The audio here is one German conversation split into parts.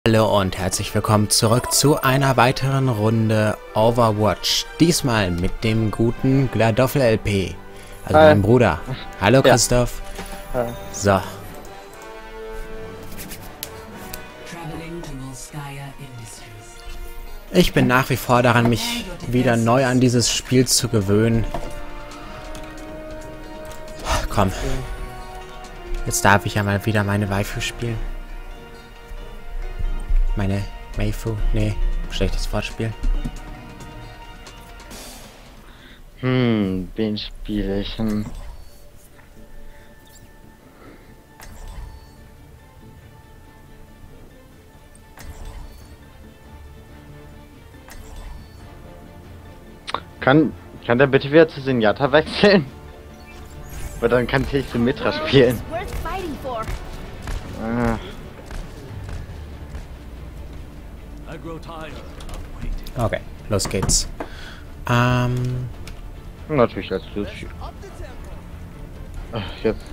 Hallo und herzlich willkommen zurück zu einer weiteren Runde Overwatch. Diesmal mit dem guten Gladoffel LP, also meinem Bruder. Hallo Christoph. Hi. So. Ich bin nach wie vor daran, mich wieder neu an dieses Spiel zu gewöhnen. Komm. Jetzt darf ich ja mal wieder meine Waifu spielen. Meine Meifu? Nee, schlechtes Wortspiel. Wen spiele ich? Kann der bitte wieder zu Zenyatta wechseln? Weil dann kann ich Symmetra spielen. Ah. Okay, los geht's. Natürlich als Lucio. Ach, jetzt.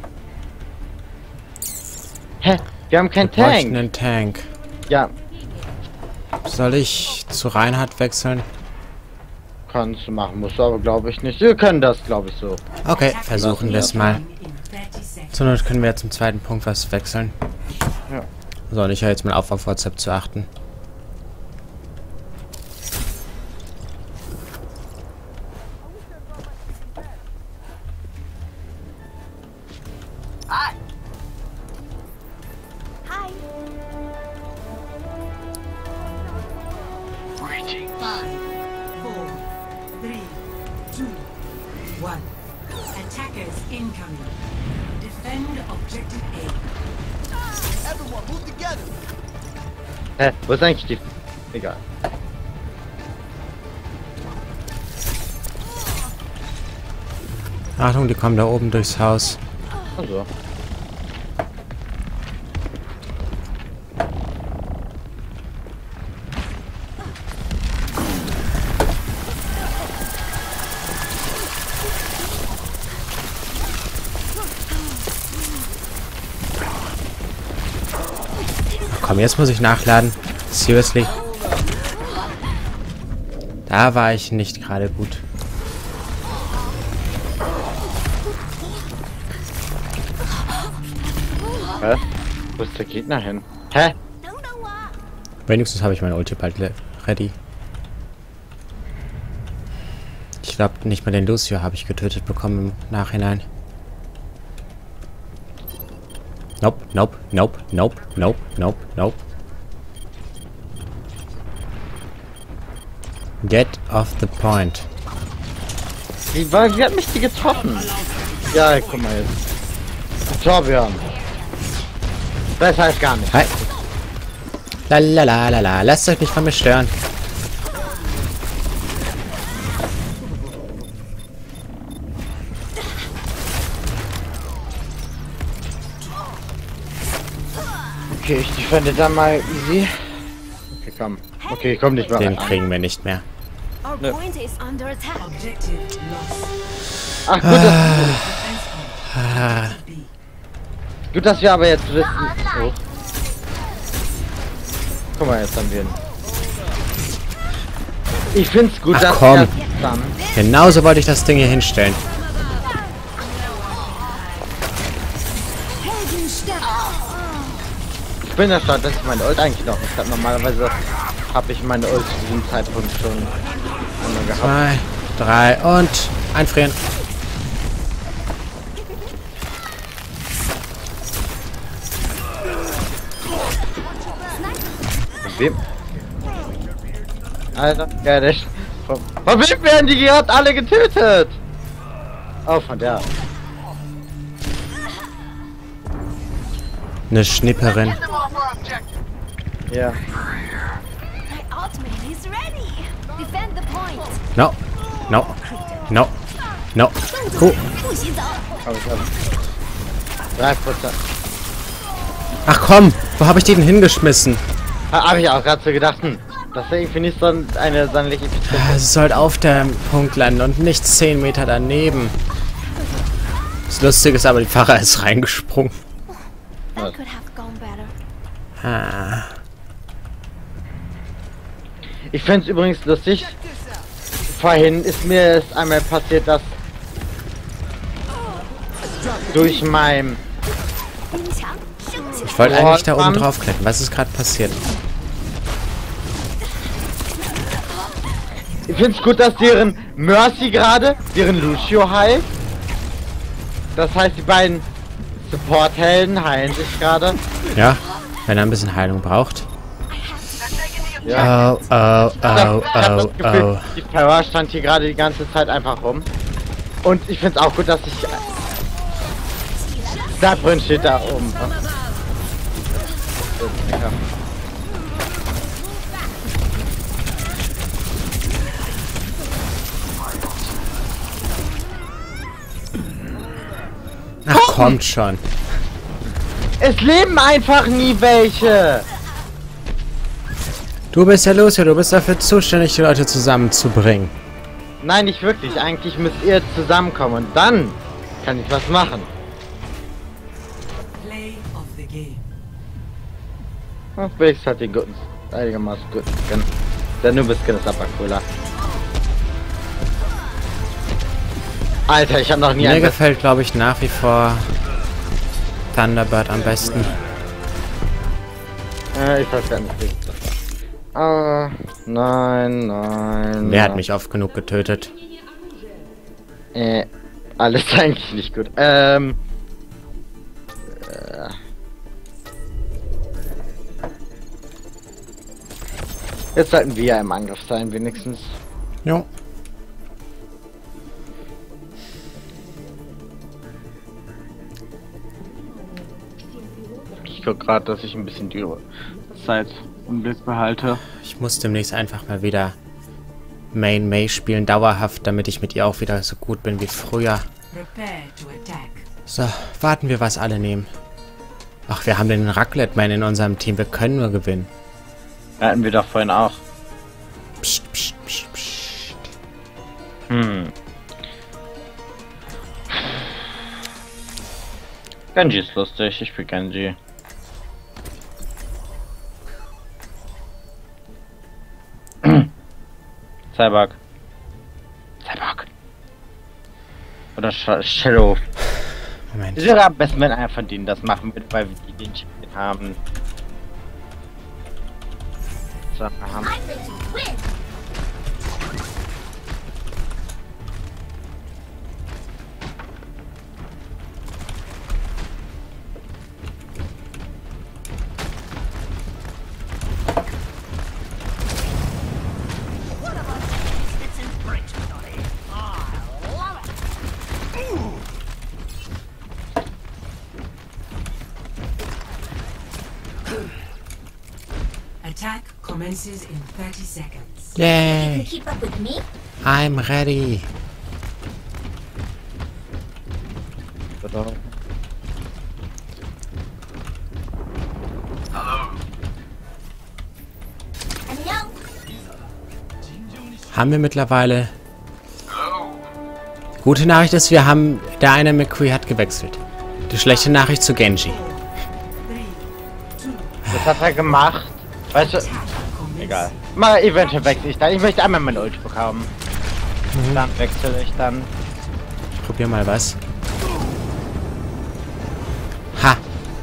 Hä? Wir haben keinen Wir bräuchten Tank. einen Tank. Ja, Soll ich zu Reinhardt wechseln? kannst du machen, musst du aber glaube ich nicht. Wir können das, glaube ich, so. Okay, versuchen wir es mal. Zur Not können wir jetzt zum zweiten Punkt was wechseln. Ja. So, und ich höre jetzt mal auf WhatsApp zu achten. Attackers incoming. Defend objective A. Everyone, move together. Hä? Wo ist eigentlich die... Egal. Achtung, die kommen da oben durchs Haus. Also. Komm, jetzt muss ich nachladen. Seriously. Da war ich nicht gerade gut. Hä? Wo ist der Gegner hin? Hä? Wenigstens habe ich meine Ulti bald ready. Ich glaube, nicht mal den Lucio habe ich getötet bekommen im Nachhinein. Nope, nope, nope, nope, nope, nope, nope. Get off the point. Wie hat mich die getroffen? Ja, guck mal jetzt. Torbjörn. Das heißt gar nicht. Hi. Lalalala, lasst euch nicht von mir stören. Okay, ich defende dann mal easy. Okay, komm. Okay, komm nicht mehr Den rein. kriegen wir nicht mehr. Our point is under attack. Objective lost. Ach, gut, dass wir aber jetzt wissen. Oh. Guck mal, jetzt haben wir ihn. Ich find's gut, Ach, dass komm. wir dann. Genauso wollte ich das Ding hier hinstellen. Ich bin erstaunt, dass ich meine Ult eigentlich noch nicht habe. Normalerweise habe ich meine Ult zu diesem Zeitpunkt schon einmal gehabt. 2, 3 und einfrieren. Von wem? Alter, ja, von wem werden die gerade alle getötet? Oh, von der. Eine Schnipperin. Ja. My ultimate is ready. Defend the point. No. No. No. No. Cool. 不许走。 Hab ich. 3%. Ach komm, wo habe ich den hingeschmissen? Hab ich auch gerade so gedacht, das ist irgendwie nicht so eine sonderliche Es sollte auf dem Punkt landen und nicht 10 Meter daneben. Das Lustige ist aber, die Fahrer ist reingesprungen. That could have gone better. Ah. Ich finde es übrigens lustig. Vorhin ist mir es einmal passiert, dass durch mein... Ich wollte eigentlich da oben drauf klettern. Was ist gerade passiert? Ich finde es gut, dass deren Mercy gerade, deren Lucio heilt. Das heißt, die beiden Support-Helden heilen sich gerade. Ja, wenn er ein bisschen Heilung braucht. Ja. Oh, oh, Ich hab das oh, Gefühl, oh. die Terror stand hier gerade die ganze Zeit einfach rum. Und ich finde es auch gut, dass ich... Da drin steht da oben. Ach, kommt schon. Es leben einfach nie welche. Du bist der Lucio, du bist dafür zuständig, die Leute zusammenzubringen. Nein, nicht wirklich. Eigentlich müsst ihr zusammenkommen und dann kann ich was machen. Play of the game. Ach, wenigstens hat die guten, einigermaßen guten Skin. Der Nubis-Skin ist aber cooler. Alter, ich habe noch nie Mir einen... gefällt, glaube ich, nach wie vor Thunderbird am besten. Ich weiß gar nicht, wie ich das war. Nein, nein. Der hat mich oft genug getötet. Alles eigentlich nicht gut. Jetzt sollten wir ja im Angriff sein, wenigstens. Jo. Ich guck gerade, dass ich ein bisschen die Zeit im Blick behalte. Ich muss demnächst einfach mal wieder Main May spielen, dauerhaft, damit ich mit ihr auch wieder so gut bin wie früher. Prepare to attack. So, warten wir, was alle nehmen. Ach, wir haben den Raclette-Man in unserem Team, wir können nur gewinnen. Hatten wir doch vorhin auch. Psst, psst, psst, psst. Genji ist lustig, ich bin Genji. Cyborg. Cyborg. Oder Shadow. Moment. Es wäre am besten, wenn einer von denen das machen würde, weil wir den Champion haben. So, haben. Attack commences in 30 seconds. Yay! Keep up with me? I'm ready. Hello? Haben wir mittlerweile... Gute Nachricht ist, wir haben... Der eine McCree hat gewechselt. Die schlechte Nachricht zu Genji. Das hat er gemacht. Weißt du? Egal. Mal eventuell wechsle ich dann. Ich möchte einmal mein Ult bekommen. Dann wechsle ich dann. Ich probier mal was. Ha!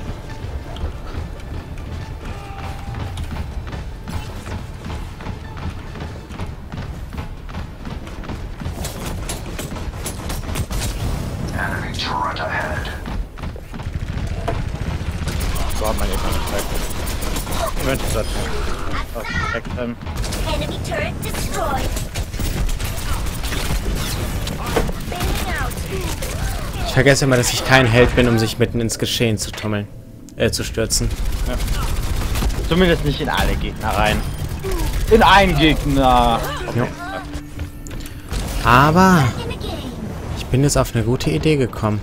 So hat man jetzt nicht weg. Eventuell das wechseln. Enemy turret destroyed. Fading out. Ich vergesse immer, dass ich kein Held bin, um sich mitten ins Geschehen zu tummeln. Zu stürzen. Ja. Zumindest nicht in alle Gegner rein. In einen Gegner. Jo. Aber In the game. ich bin jetzt auf eine gute Idee gekommen.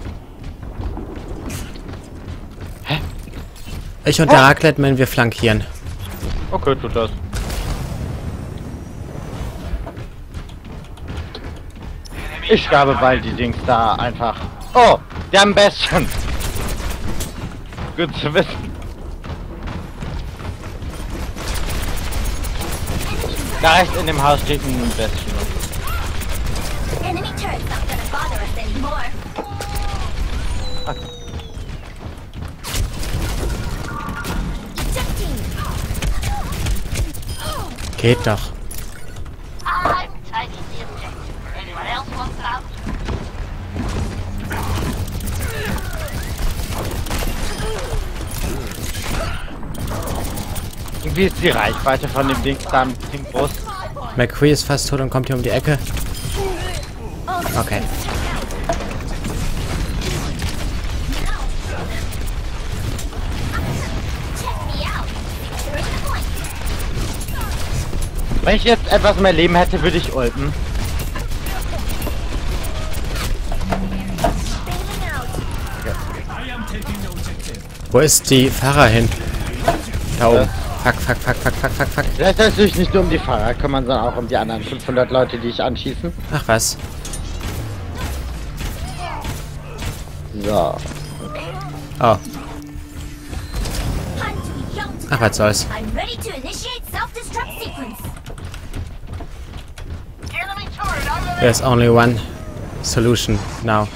Hä? Ich und der Raclette-Man, wir flankieren. Okay, tut das. Ich glaube, weil die Dings da einfach... Oh, der am besten. Gut zu wissen. Da rechts in dem Haus steht ein Bestien. Enemy turret's not gonna bother us anymore. Ejecting. Geht doch. I'm taking the objective. Anyone else want some? Irgendwie ist die Reichweite von dem Ding da ein bisschen groß. McCree ist fast tot und kommt hier um die Ecke. Okay. Wenn ich jetzt etwas mehr Leben hätte, würde ich ulten. Wo ist die Fahrer hin? Da oben. Fuck. Das ist natürlich nicht nur um die Fahrer kümmern, sondern auch um die anderen 500 Leute, die ich anschießen. Ach was. So. Oh. Ach, was soll's. I'm ready to initiate self-destruct sequence. Enemy turret over there. There's only one solution now.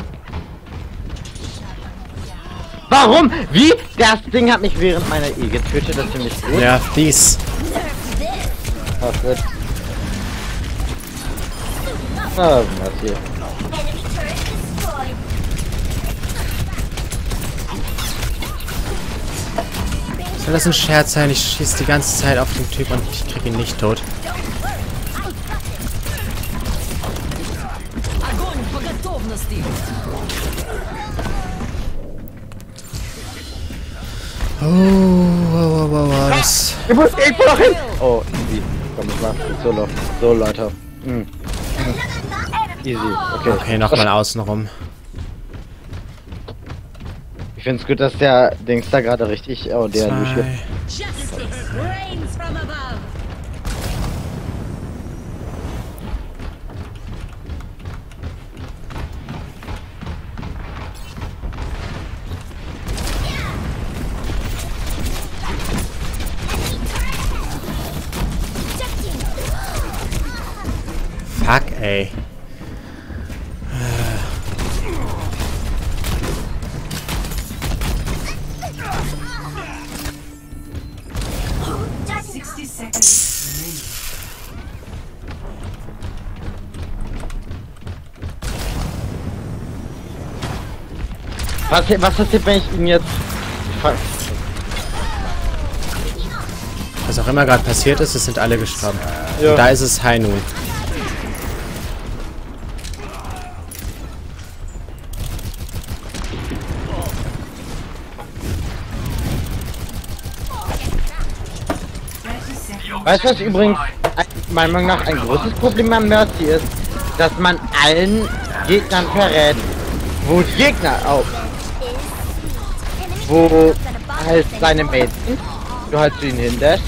Warum? Wie? Das Ding hat mich während meiner E getötet, das finde ich gut. Ja, dies. Was wird? Ah, was hier? Enemy turret destroyed. Soll das ein Scherz sein? Ich schieße die ganze Zeit auf den Typ und ich krieg ihn nicht tot. Oh, das... Ich muss irgendwo noch hin! Oh, easy. Komm, ich mach's jetzt so noch. So, Leute. Easy, okay. Okay, nochmal außen rum. Ich find's gut, dass der Dings da gerade richtig... Oh, der Lucio. Justice reigns from above. Fuck, ey. Was passiert, wenn ich ihn jetzt... Was auch immer gerade passiert ist, es sind alle gestorben. Ja. Und da ist es High Noon. Weißt du, was übrigens meiner Meinung nach ein großes Problem an Mercy ist? Dass man allen Gegnern verrät, wo die Gegner auch, wo halt seine Mates sind, du halt zu ihnen hindashst.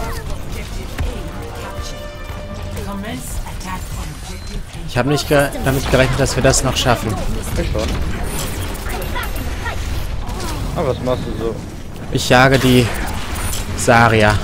Ich habe nicht damit gerechnet, dass wir das noch schaffen. Ich schon. Aber was machst du so? Ich jage die Saria.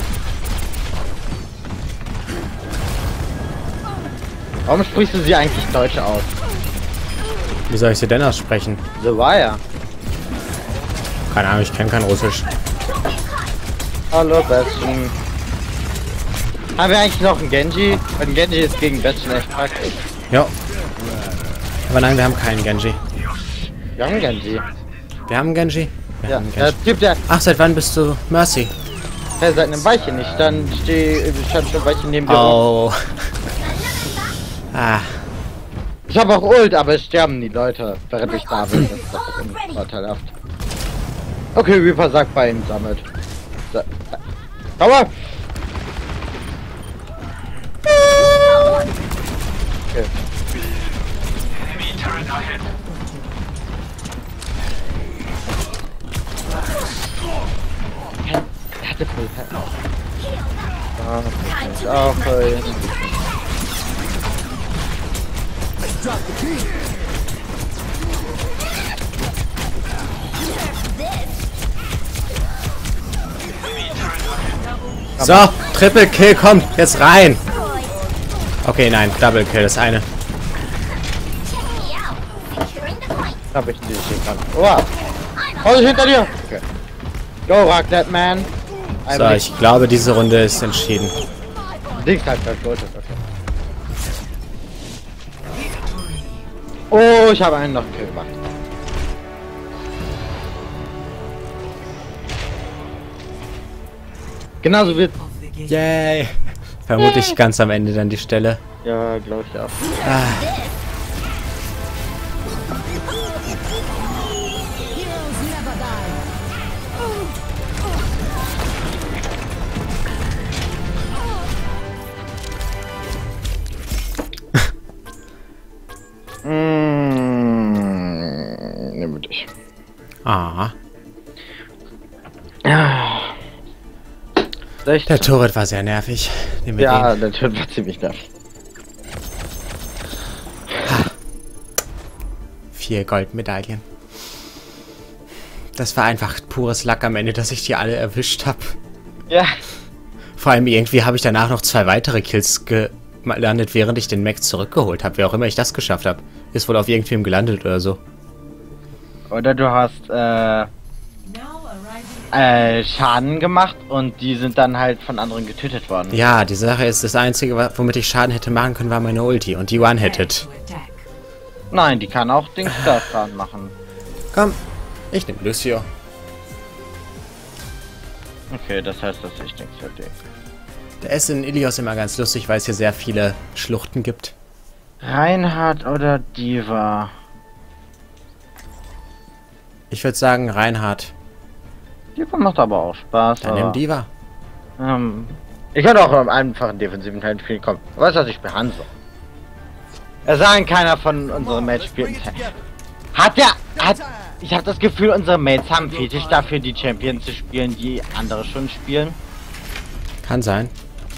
Warum sprichst du sie eigentlich Deutsch aus? Wie soll ich sie denn aussprechen? So war ja. Keine Ahnung, ich kenne kein Russisch. Hallo Bestien. Haben wir eigentlich noch einen Genji? Ein Genji ist gegen Bestien echt praktisch. Jo. Aber nein, wir haben keinen Genji. Wir haben einen Genji. Wir haben einen Genji? Wir Ja, haben einen der Genji. Typ, der Ach, seit wann bist du Mercy? seit einem Weilchen nicht. Dann stand schon ein Weilchen neben dir. rum. Oh. Ah. Ich habe auch Ult, aber es sterben die Leute, während ich da bin. Das ist doch vorteilhaft. Okay, Reaper sagt bei ihm sammelt. So. Aber! Okay. Er hatte Full Health. Ah, okay. So, Triple Kill kommt jetzt rein. Okay, nein, Double Kill, das eine. Hab ich nicht gekannt. Oh! Oh, hinter dir! Okay. Go, rock that man! So, ich glaube, diese Runde ist entschieden. Links halt, das Gold ist okay. Oh, ich habe einen noch einen Kill gemacht. Genauso wird. Yay! Vermutlich ganz am Ende dann die Stelle. Ja, glaube ich auch. Nimm dich. Ah. Der Turret war sehr nervig. ja, der Turret war ziemlich nervig. 4 Goldmedaillen. Das war einfach pures Lack am Ende, dass ich die alle erwischt habe. Ja. Vor allem irgendwie habe ich danach noch 2 weitere Kills gelandet, während ich den Mac zurückgeholt habe. Wer auch immer ich das geschafft habe. Ist wohl auf irgendwem gelandet oder so. Oder du hast Schaden gemacht und die sind dann halt von anderen getötet worden. Ja, die Sache ist, das Einzige, womit ich Schaden hätte machen können, war meine Ulti. Und die One-Hitted. Nein, die kann auch Dings da Schaden machen. Komm, ich nehme Lucio. Okay, das heißt, dass ich nichts für dich. Der ist in Ilios immer ganz lustig, weil es hier sehr viele Schluchten gibt. Reinhard oder Diva? Ich würde sagen Reinhard. Diva macht aber auch Spaß. Dann nimm Diva. Ich könnte auch im einfachen defensiven Teil spielen. Komm, weißt du was, ich spiele Hanzo. Es sagen keiner von unseren Mates spielt. Ich habe das Gefühl, unsere Mates haben Fetisch dafür, die Champions zu spielen, die andere schon spielen. Kann sein.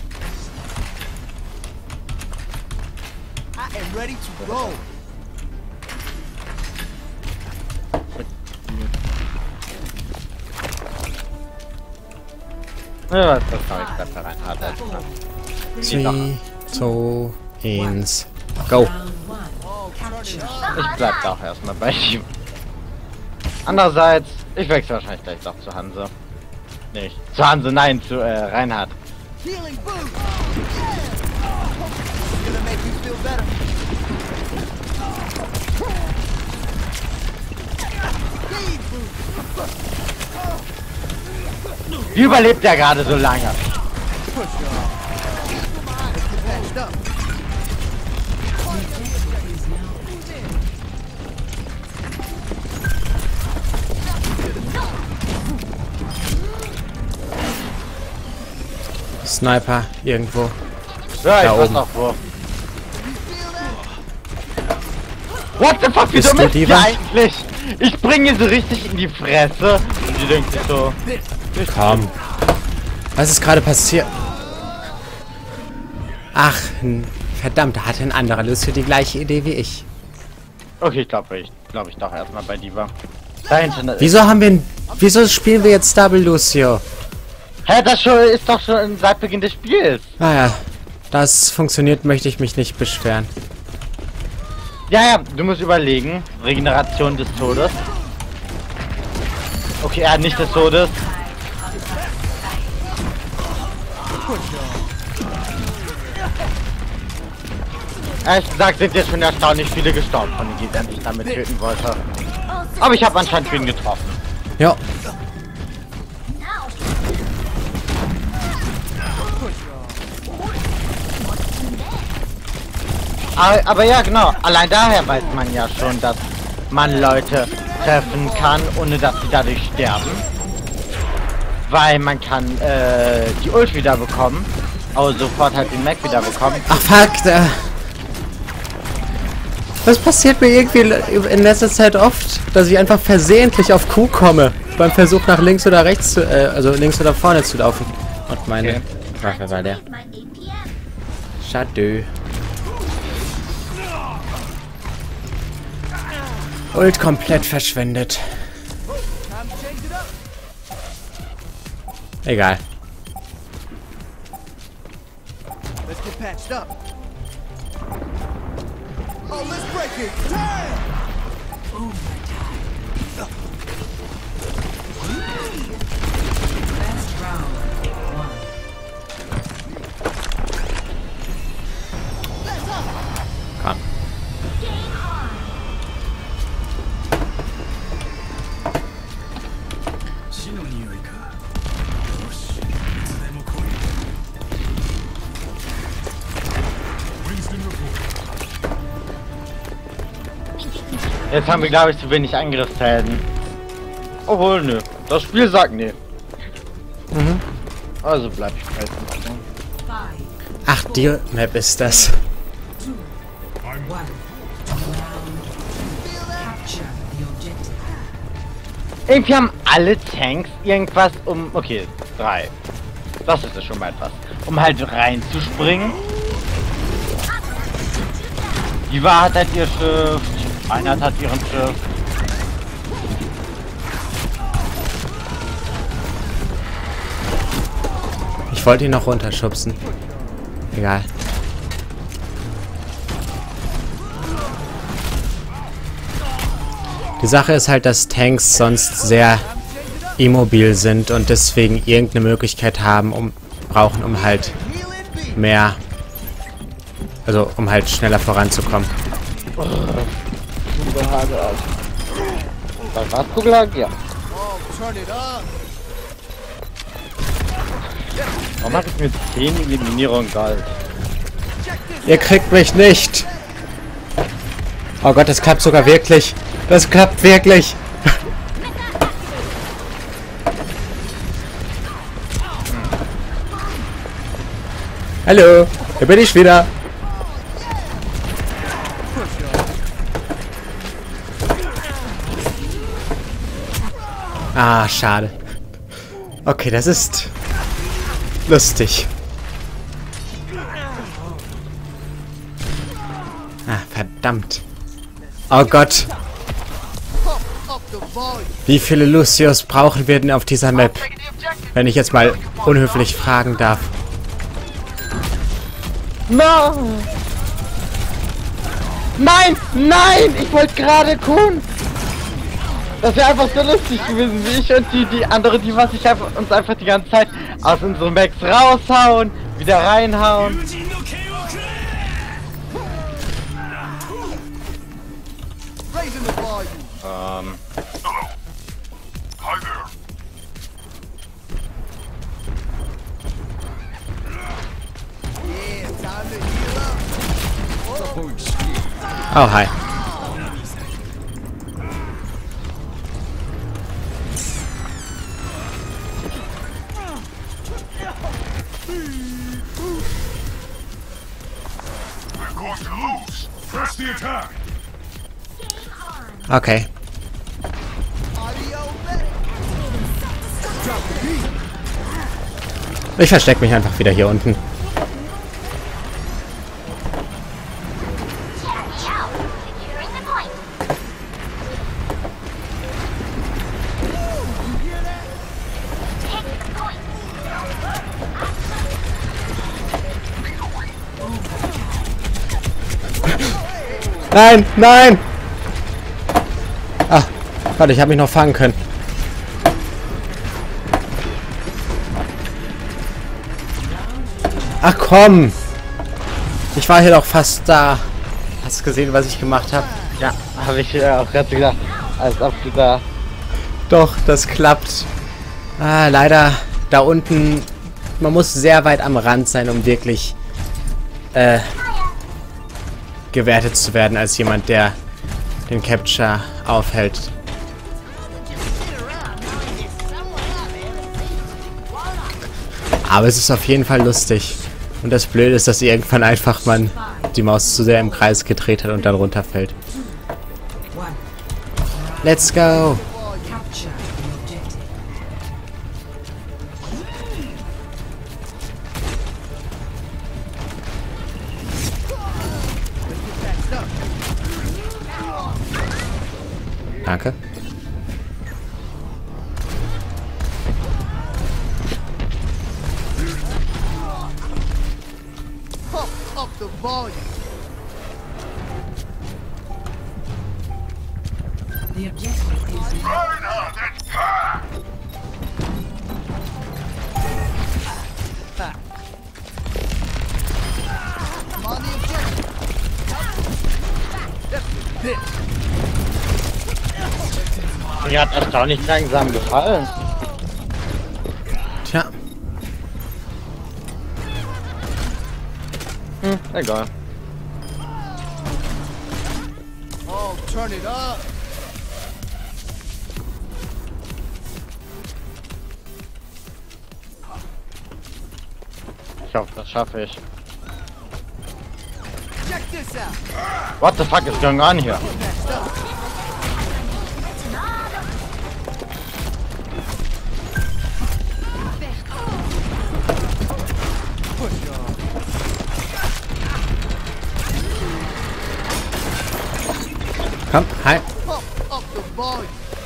Ready to go. Ja, das kann ich gerade Reinhard. 3, 2, 1, go. Ich bleib da auch erstmal bei ihm. Andererseits, ich wechsle wahrscheinlich gleich doch zu Hanse. Nicht. Zu Hanse, nein, zu Reinhard. Healing boost. Gonna make you feel better. Wie überlebt der gerade so lange? Sniper irgendwo. Ja, ich Da weiß oben. noch wo. What the fuck, wieso Bist du müsst ihr Diva? eigentlich? Ich bringe sie richtig in die Fresse. Und die denkt sich so. Komm. Was ist gerade passiert? Ach, verdammt, da hatte ein anderer Lucio die gleiche Idee wie ich. Okay, ich glaube doch erstmal bei Diva. Dahinter. Wieso spielen wir jetzt Double Lucio? Hä, das ist doch schon seit Beginn des Spiels. Naja, das funktioniert, möchte ich mich nicht beschweren. Ja, du musst überlegen. Regeneration des Todes. Okay, er hat nicht des Todes. Ehrlich gesagt sind jetzt schon erstaunlich viele gestorben von denen, die er nicht damit töten wollte. Aber ich habe anscheinend wen getroffen. Ja. Aber ja, genau. Allein daher weiß man ja schon, dass man Leute treffen kann, ohne dass sie dadurch sterben. Weil man kann die Ult wieder bekommen, aber sofort halt den Mac wieder bekommen. Ach fuck, das passiert mir irgendwie in letzter Zeit oft, dass ich einfach versehentlich auf Q komme, beim Versuch nach links oder rechts zu, also links oder vorne zu laufen. Und meine Waffe war der. Schade. Ult komplett verschwendet. Egal. Let's get patched up. Oh, let's break it. Damn! Last round. One. Komm. Jetzt haben wir, glaube ich, zu wenig Angriffshelden. Obwohl, nö. Das Spiel sagt nö. Also bleib ich bei Five. Ach, die Map ist das. One. Round. Capture the objective. Irgendwie haben alle Tanks irgendwas um... Okay, 3. Das ist ja schon mal etwas. Um halt reinzuspringen. Die Wahrheit hat ihr Schiff. Einer hat ihren Schiff. Ich wollte ihn noch runterschubsen. Egal. Die Sache ist halt, dass Tanks sonst sehr immobil sind und deswegen irgendeine Möglichkeit brauchen, um halt mehr, also um halt schneller voranzukommen. Was war's, Kugelag? Ja. Oh, turn it up. Warum hat es mir 10 Eliminierungen gehalten? Ihr kriegt mich nicht! Oh Gott, das klappt sogar wirklich! Das klappt wirklich! Hallo, hier bin ich wieder! Ah, schade. Okay, das ist lustig. Ah, verdammt. Oh Gott. Up the volume. Wie viele Lucius brauchen wir denn auf dieser Map? Wenn ich jetzt mal unhöflich fragen darf. No! Nein! Nein! Ich wollte gerade Kuhn! Das wäre einfach so lustig gewesen, wie ich und die andere, die was ich uns einfach die ganze Zeit aus unserem Max raushauen, wieder reinhauen. Raising the volume. Yeah, time to heal up. Oh, hi. Okay. Audio ready. Ich verstecke mich einfach wieder hier unten. Securing the point. Take the point. Nein, nein! Ah, warte, ich habe mich noch fangen können. Ach komm! Ich war hier doch fast da. Hast du gesehen, was ich gemacht habe? Ja, habe ich auch gerade gedacht, als ob du da... Doch, das klappt. Ah, leider da unten. Man muss sehr weit am Rand sein, um wirklich gewertet zu werden als jemand, der den Capture aufhält. Aber es ist auf jeden Fall lustig. Und das Blöde ist, dass irgendwann einfach man die Maus zu sehr im Kreis gedreht hat und dann runterfällt. One. Let's go! Capture the objective. Danke. the volume. The objective is I'm on the objective. Mir hat erstaunlich langsam gefallen. Tja, Egal. Oh, turn it up. Ich hoffe, das schaffe ich. Check this out. What the fuck is going on here? Next up. Push on. komm, hi. Pump up the volume.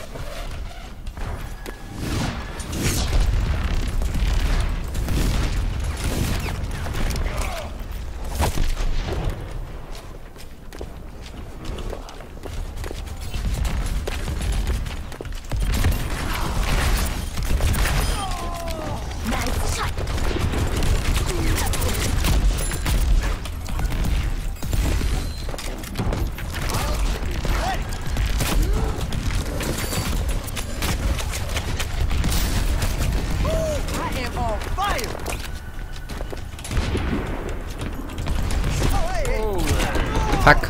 Nice shot. I am on fire. Oh, hey, hey. Fuck.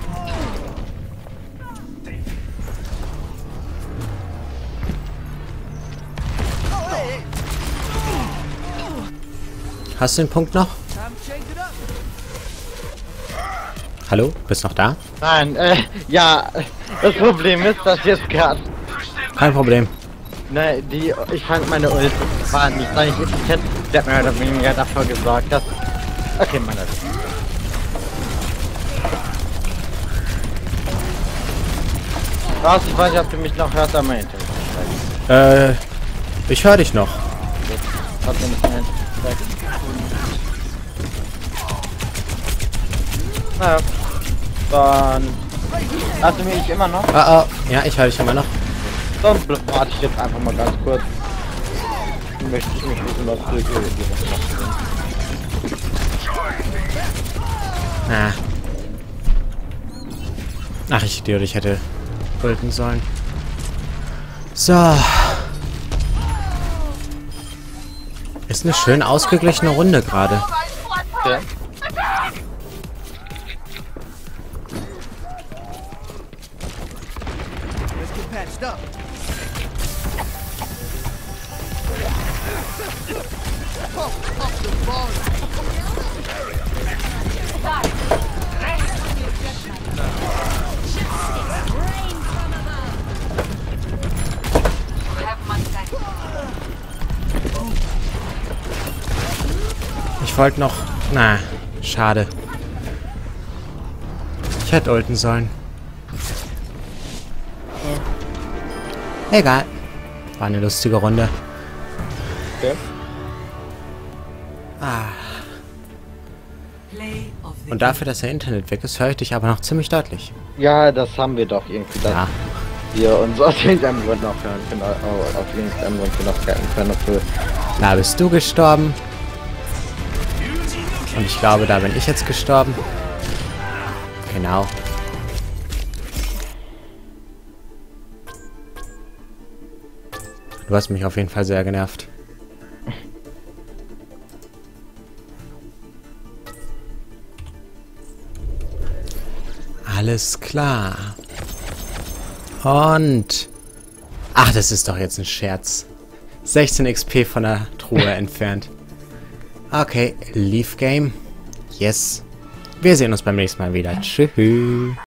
Oh, hey, hey. Hast du den Punkt noch? Time to change it up. Hallo? Bist noch da? Nein, ja, das Problem ist, dass jetzt gerade, Kein Problem. ne, ich fand meine Ult war nicht effizient. Der hat mir mehr oder weniger dafür gesorgt, dass, okay, meine Ult. Was, ich weiß nicht, ob du mich noch hörst, aber mein Internet ist weg. Ich höre dich noch. Hat mir nicht mein Internet weg. Naja, dann hast du mich immer noch? Oh, oh. Ja, ich höre dich immer noch. Dann warte ich jetzt einfach mal ganz kurz. Dann möchte ich mich wissen, was du hier Ah. Ach, ich Idiot, ich hätte ulten sollen. So. Ist eine schön ausgeglichene Runde gerade. Ja. Let's get patched up. Pump up the volume. Ich wollte noch... Na, schade. Ich hätte ulten sollen. Egal. War eine lustige Runde. Okay. Ah. play of the Und dafür, dass der Internet weg ist, höre ich dich aber noch ziemlich deutlich. Ja, das haben wir doch irgendwie, dass Ja. wir uns aus irgendeinem Grund noch hören können, auf irgendeinem Grund noch skypen können, obwohl, Da bist du gestorben. Und ich glaube, da bin ich jetzt gestorben. Genau. Du hast mich auf jeden Fall sehr genervt. Alles klar. Und... Ach, das ist doch jetzt ein Scherz. 16 XP von der Truhe entfernt. Okay, Leave Game. Yes. Wir sehen uns beim nächsten Mal wieder. Tschüss.